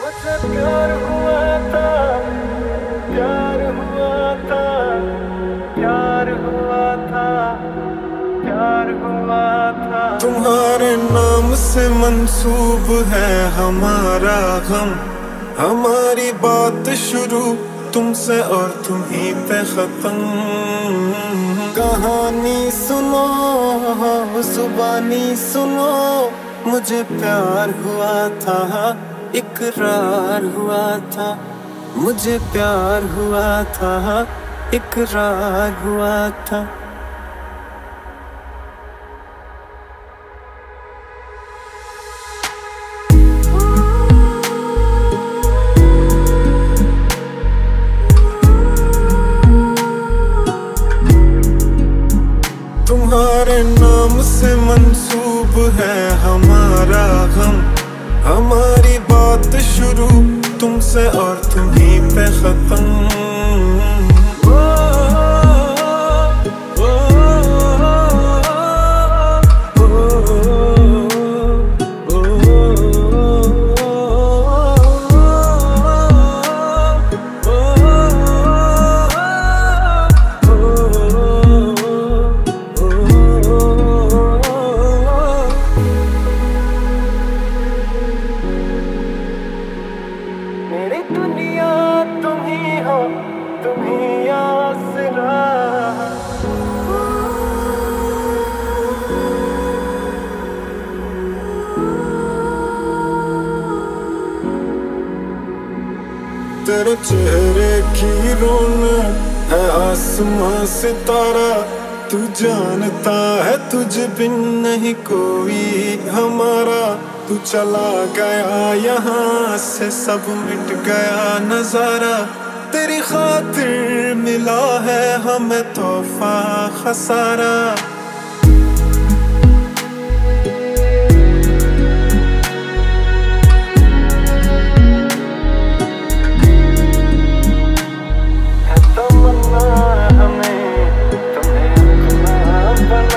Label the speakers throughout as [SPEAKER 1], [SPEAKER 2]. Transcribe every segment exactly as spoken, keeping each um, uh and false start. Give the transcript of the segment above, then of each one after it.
[SPEAKER 1] मुझसे प्यार हुआ था, प्यार हुआ था, प्यार हुआ था, प्यार हुआ था।
[SPEAKER 2] तुम्हारे नाम से मंसूब है हमारा गम, हमारी बात शुरू तुमसे और तुम्हीं पे खत्म। कहानी सुनो, जुबानी सुनो, मुझे प्यार हुआ था, इकरार हुआ था। मुझे प्यार हुआ था, इकरार हुआ था। तुम्हारे नाम से मंसूब है हमारा गम, हमारी बात शुरू तुमसे और तुम्हीं पे खत्म।
[SPEAKER 1] मेरी दुनिया तुम ही हो, तुम ही आसरा।
[SPEAKER 2] तेरे चेहरे की रौनक है आसमां सितारा, तू जानता है तुझ बिन नहीं कोई हमारा। तू चला गया यहाँ से सब मिट गया नजारा, तेरी खातिर मिला है हमें तोहफा खसारा।
[SPEAKER 1] है तमन्ना हमें तुम्हें अपना बना,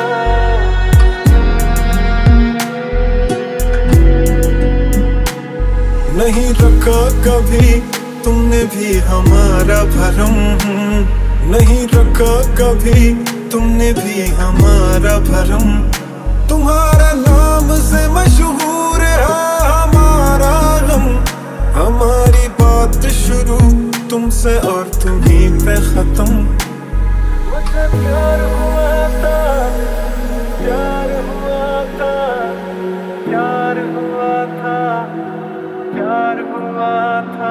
[SPEAKER 2] नहीं रखा कभी तुमने भी हमारा भरम, नहीं रखा कभी तुमने भी हमारा भरम। तुम्हारा नाम से मशहूर है हमारा गम, हमारी बात शुरू तुमसे और तुम्हीं पे खत्म।
[SPEAKER 1] मुझसे प्यार हुआ था, प्यार हुआ था, प्यार हुआ था, प्यार हुआ था।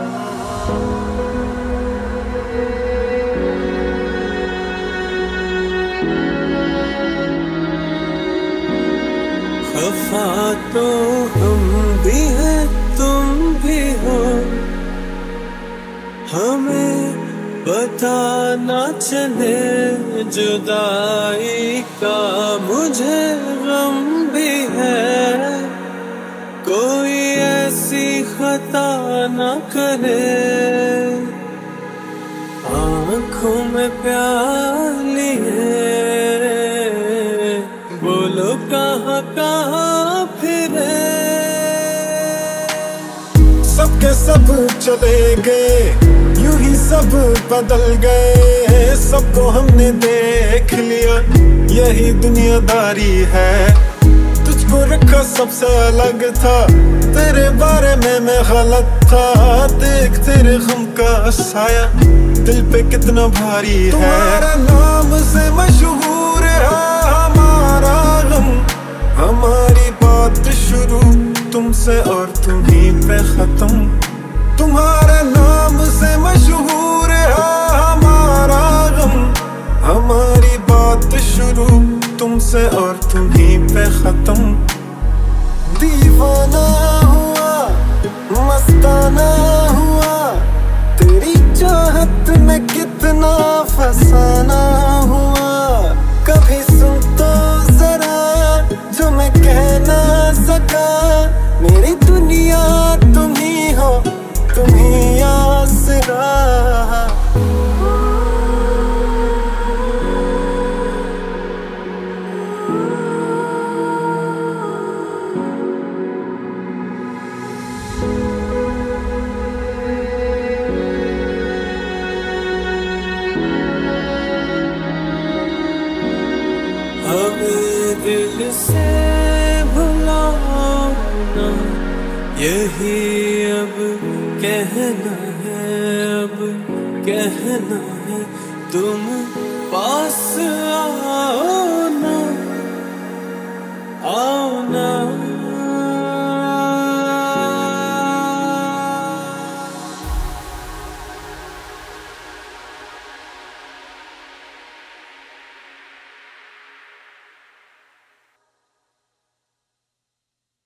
[SPEAKER 2] खफा तो हम भी हैं तुम भी हो, हमें पता ना चले जुदाई का मुझे गम भी है। कोई ऐसी खता ना करे, आँखों में प्यार लिए बोलो कहाँ कहाँ फिरे। सबके सब चले गए, यूं ही सब बदल गए, सबको हमने देख लिया यही दुनियादारी है। तुझको रखा सबसे अलग था, तेरे बारे में मैं गलत था। देख तेरे गम का साया दिल पे कितना भारी है। तुम्हारा नाम से मशहूर है हमारा गम, हमारी बात शुरू तुमसे और तुम्हीं पे खत्म। तुम्हारे नाम से मशहूर है हमारा गम, हमारी बात शुरू तुमसे और तुम्हीं पे खत्म। दीवाना हुआ, मस्ताना हुआ, तेरी चाहत में कितना फसाना हुआ। कभी सुन तो जरा जो मैं कह ना सका, मेरी दुनिया तुम ही हो, तुम ही आसरा।
[SPEAKER 3] दिल से भुलाओ ना, यही अब कहना है, अब कहना है। तुम पास आओ ना, आओ ना।